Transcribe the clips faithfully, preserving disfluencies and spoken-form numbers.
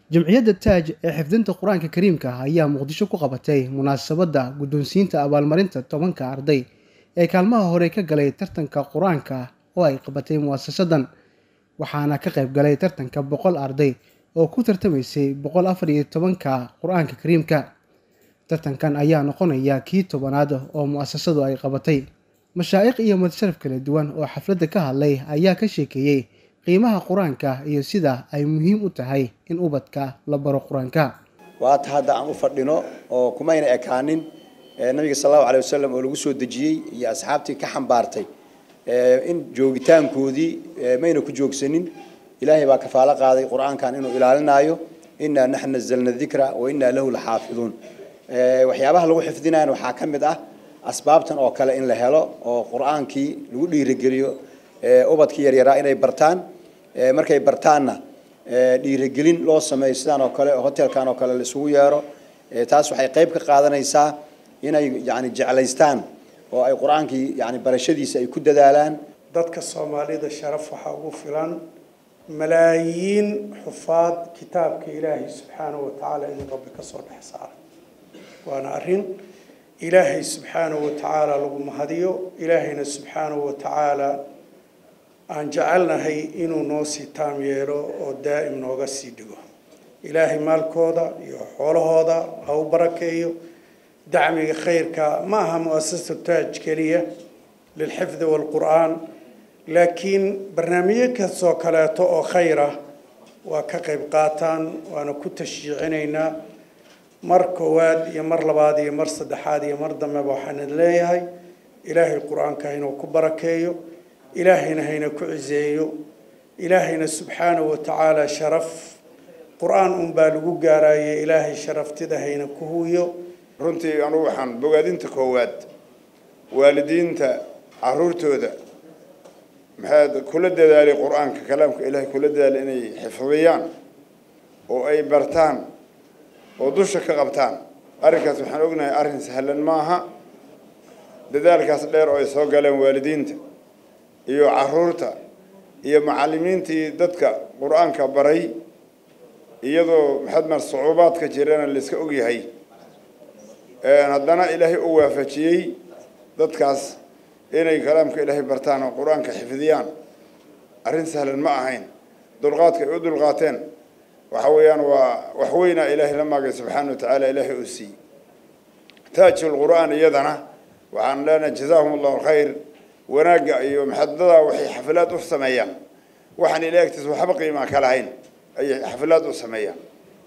jamciyadda taaj ee xifdinta qur-aanka kariimka ah ayaa muqdisho ku qabatay munaasabadda guddoonsiinta abaalmarinta tobanka arday ee kaalmaha hore ka galay tartanka qur-aanka oo ay qabatay mu'asasadan, waxaana ka qayb galay tartanka boqol arday oo ku tartamaysay boqol afar iyo tobanka qur-aanka kariimka. tartankan ayaa noqonaya kii tobanaad oo mu'asasadu ay qabatay. mashaa'ikh iyo madsharaf kala duwan oo xafladda ka hadlay ayaa ka sheekeeyey qiimaha qur-aanka iyo sida ay muhiim u tahay in ubadka la baro qur-aanka. waata hadda aan u fadhino oo kumayna ekaanin nabiga sallallahu alayhi wasallam oo lagu soo dejiyay iyo asxaabtii ka xambaartay in joogitaankoodii mayna ku joogsanin. ilaahay baa kafaalo qaaday qur-aankan inuu ilaalinayo, inna nahnu nazzalna dhikra wa inna lahu lahaafizuun. waxyaabaha lagu xifdinayo waxaa ka mid ah asbaabtan oo kale in la helo oo qur-aankii lagu dhiirigeliyo ubadkii yaryaraa inay bartaan. markay bartaanna dhiirigelin loo sameeyo sidaan oo kale hotelkan oo kale la isugu yeero. taas waxay qayb ka qaadanaysaa inay yani jeclaystaan oo ay qur-aankii yani barashadiisa ay ku dadaalaan. dadka Soomaalida sharaf waxa ugu filan malaayiin xufaad kitaabka Ilaahay subhanahu wa ta'ala in rabbi ka soo dhaxsaar. waana arin Ilaahay subhanahu wa ta'ala lagu mahadiyo. Ilaahayna subhanahu wa ta'ala aan jecelnahay inuu noo sii taam yeelo oo daa'im nooga sii dhigo. ilaahay maalkooda iyo xoolahooda ha u barakeeyo. dacmiga khayrka ma aha mu'asasatu taaj kaliya lilxifd walqur'aan, laakiin barnaamijyo kastoo kaleeto oo khayr ah waa ka qayb qaataan, waana ku tashjiicinaynaa. mar koowaad iyo mar labaad iyo mar saddexaad iyo mar dambeba waxaan leeyahay ilaahay qur'aanka inuu ku barakeeyo, ilaahayna hayna ku cizeeyo. ilaahayna subxaanahu wa tacaala sharaf qur'aan un baa lagu gaaraya, ilaahay sharaftida hayna ku huwiyo. runtii anu waxaan bogaadinta koowaad waalidiinta caruurtooda maxaad kula dadaalay qur'aanka kalaamka ilaahay kula dadaalay inay xifdiyaan oo ay bartaan oo dusha ka qabtaan. arrinkaas waxaan ognahay arrin sahlan maaha. dadaalkaas dheer oo ay soo galeen waalidiinta iyo caruurta iyo macallimiintii dadka qur'aanka baray, iyadoo maxad mar sucuubaadka jirana la iska og yahay, haddana ilaahay u waafajiyey dadkaas inay kalaamka ilaahay bartaan oo qur'aanka xifdiyaan. arrin sahlan ma ahayn. dulqaadka ay u dulqaateen waxa weeyaan waa wax weyn ilaahay la maagay subxaanahu wa ta'ala ilaahay u siiyey. taajul qur'aan iyadana waxaan leenahay jazaahum allahu khayr. wanaaga iyo maxadada waxay xaflad u sameeyaan waxaan ilaahay agtiisa waxba qiimo ka lahayn ayay xaflad u sameeyaan.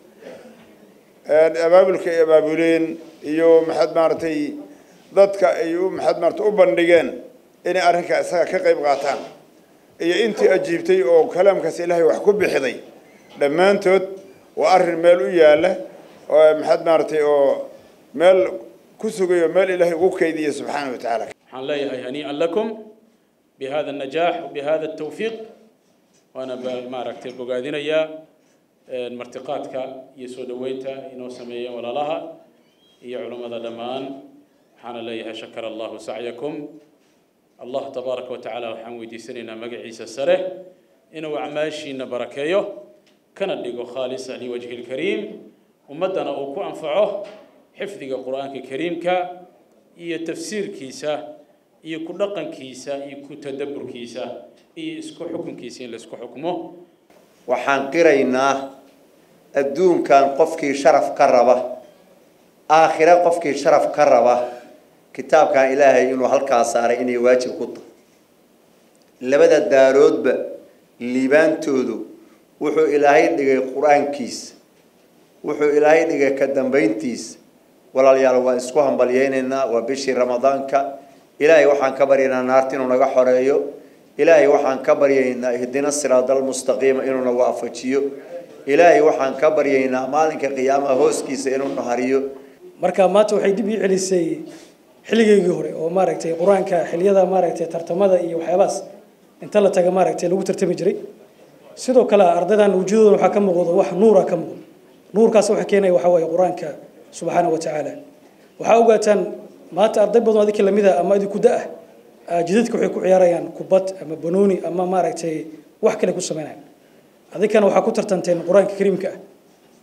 abaabulka iyo abaabuleen iyo maxad maartay dadka ay u maxad maartay u bandhigeen inay arrinka isaga ka qayb qaataan iyo intii ajiibtay oo kalaamkaas ilaahay wax ku bixiday dhammaantood waa arrin meel u yaala oo maxad maartay oo meel ku sugayo meel ilaahay ugu kaydiyo subxaanahu wa ta'ala. waxaan leeyahay hanii'an lakum bihada النجاح وبهذا التوفيق. waana maaragtay bogaadinayaa martiqaadka iyo soo dhaweynta inoo sameeyeen walaalaha iyo culimada dhammaan. waxaana leeyahay shakara allahu sacyakum. allah tabaaraka wa tacaala waxaan weydiisanaynaa magaciisa sare inuu acmaashiina barakeeyo kana dhigo khaalisa liwajhi lkariim, ummaddana uu ku anfaco xifdiga qur'aanka kariimka iyo tafsiirkiisa iyo ku dhaqankiisa iyo ku tadabburkiisa iyo isku xukunkiisa in la isku xukmo. waxaan qiraynaa adduunkan qofkii sharaf ka raba, aakhira qofkii sharaf ka raba, kitaabkan ilaahay inuu halkaas saaray inay waajib ku tahay. labada daaroodba liibaantoodu wuxuu ilaahay dhigay qur-aankiisa, wuxuu ilaahay dhigay ka dambayntiisa. walaalayaal waa isku hambalyeynayna, waa bishii ramadaanka. ilaahay waxaan ka baryaynaa naarta inuu naga xoreeyo. ilaahay waxaan ka baryaynaa ihdina siraadal mustaqiima inuu na waafajiyo. ilaahay waxaan ka baryaynaa maalinka qiyaamaha hooskiisa inuu na hariyo. marka maanta waxay dib ii celisay xilligeedii hore oo maaragtay quraanka xilliyada maaragtay tartamada iyo waxyaabaas inta la taga maaragtay lagu tartami jiray. sidoo kale ardaydan wujudooda waxa ka muuqdo wax nuur ah ka muuqdo. nuurkaas waxa keenay waxa way quraanka subhanahu wa ta'ala. waxa ogaataan maanta arday badan adii lamida ama adii ku daa jidadka waxay ku ciyaarayaan kubad ama banooni ama maaragtay wax kale ku sameeyaan. adikana waxa ku tartanteen quraanka kariimka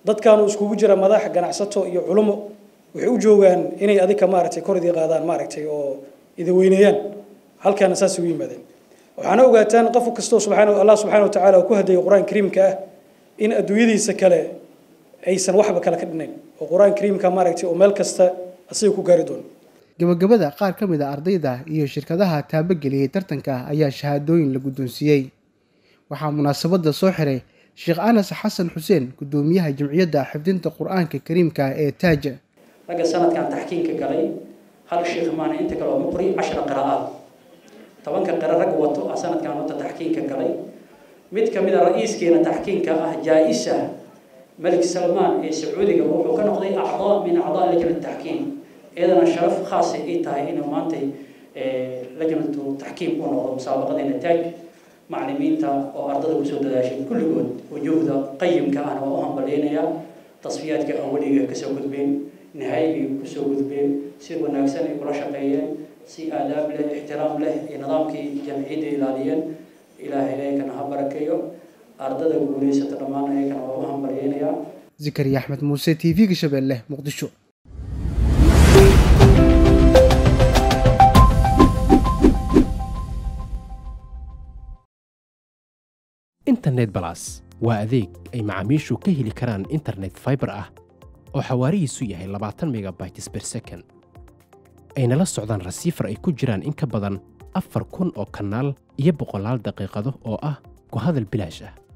dadkaanu iskugu jira madax ganacsato iyo culimo waxay u joogaan inay adika maaragtay koridii qaadaan maaragtay oo ida weyneeyaan halkaana saas ugu yimaadeen waxaana ogaataan qof kastoo subxaanahu allah subxaanahu wa tacaala ku hadayay quraan kariimka ah in adduunyadiisa kale aysan waxba kala ka dhinayn oo quraan kariimka maaragtay oo meel kasta asiga ku gaari doono gabagabada qaar ka mid ah ardayda iyo shirkadaha taabageliyay tartanka ayaa shahaadooyin la guddoonsiiyey waxaa munaasabada soo xiray sheekh Anas Xasan Xuseen gudoomiyaha jamciyadda xifdinta quraanka kariimka ee Taaj raga sanadkan taxkiinka galay hal sheekh maana inta kale oo muqri عشرة qiraa'ad tobanka qira rag wato sanadkan wata taxkiinka galay mid kamid ah ra'iiskeena taxkiinka ah jaa'isa malik salmaan ee sacuudiga wuxuu ka noqday acdaa min acdaa lajnat taxkiim eedana sharaf khaas ah ay tahay in maanta lajnatu taxkiim oo noqdo musaabaqadeena Taaj macallimiinta oo ardada u soo dadaashay kulligood wujuhda qayimka ah oo aan baleynaya tasfiyaadka awliga ka soo gudbeen nihaybi ku soo gudbeen si wanaagsan ay kula shaqeeyeen si aadaab leh ixtiraam leh iyo nidaamkii jamciyadda ilaaliyeen ilaahay leeykan ha barakeeyo ardada guuleysata dhamaan ayagana waa u hambalyeynaya Zakariya Axmed Muuse T V-ga Shabeelle Muqdisho internet plus waa adeeg ay macaamiishu ka heli karaan internet fiber ah oo xawaarihiisu yahay labaatan megabytes per second ayna la socdaan rasiifar ay ku jiraan in ka badan afar kun oo kanaal iyo boqolaal daqiiqado oo ah ku hadal bilaash ah